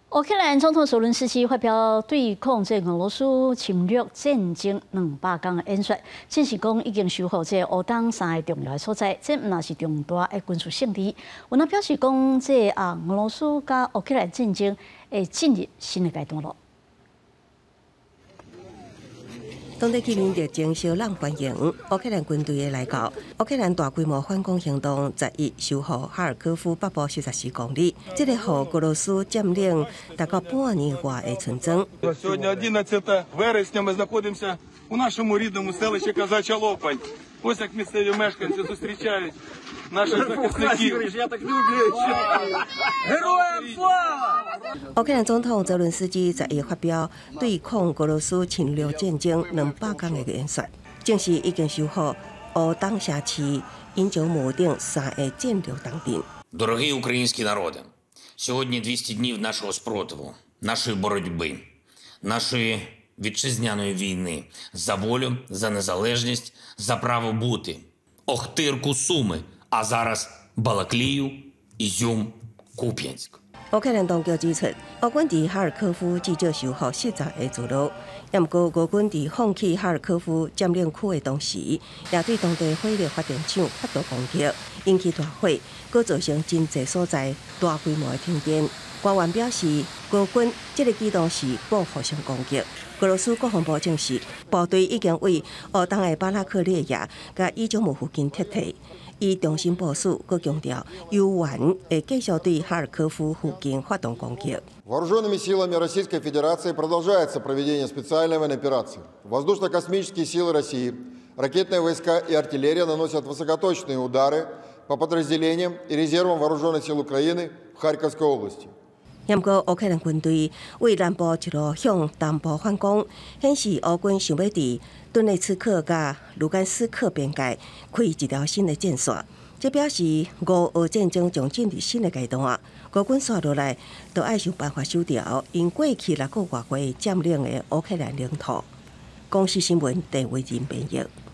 乌克兰总统泽伦斯基发表对抗俄罗斯侵略战争200天的演说，证实讲已经收复这乌东3个重要的所在，这毋但是重大的军事胜利，有那表示讲这俄罗斯甲乌克兰战争会进入新的阶段了。 当地居民热情烧人欢迎乌克兰军队的来到。乌克兰大规模反攻行动11收复哈尔科夫北部14公里，这个互俄罗斯占领达到半年外的村庄。 Сьогодні 11 вересня ми знаходимося у нашому рідному селищі Казача Лопань. Ось як місцеві мешканці зустрічають наших захисників. Героям слава! 乌克兰总统泽伦斯基11发表对抗俄罗斯侵略战争200天的演说，证实已经收复乌东辖区饮酒母等3个战略重点。 Дорогі українські народи, сьогодні 200 днів нашого спротиву, нашої боротьби, нашої вітчизняної війни за волю, за незалежність, за право бути. Охтирку, Суми, а зараз Балаклію, Ізюм, Куп'янськ. 乌克兰当局指出，俄军伫哈尔科夫至少收复10个聚落，也毋过俄军伫放弃哈尔科夫占领区的同时，也对当地火力发电厂发动攻击，引起大火，搁造成真侪所在大规模的停电。官员表示，俄军这个举动是报复性攻击。俄罗斯国防部证实，部队已经为乌东的巴拉克列亚甲伊久姆附近撤退。 伊重新部署，佮强调，犹原会继续对哈尔科夫附近发动攻击。 Вооруженными силами Российской Федерации продолжается проведение специальной военной операции. Воздушно-космические силы России, ракетные войска и артиллерия наносят высокоточные удары по подразделениям и резервам вооруженных сил Украины в Харьковской области. 不过，乌克兰军队为南部一路向东部反攻，显示乌军想要伫顿内茨克甲卢甘斯克边界开一条新的战线。这表示乌俄战争将进入新的阶段。俄军刷落来，就要想办法收掉因过去6个月占领的乌克兰领土。公视新闻，陈伟仁编译。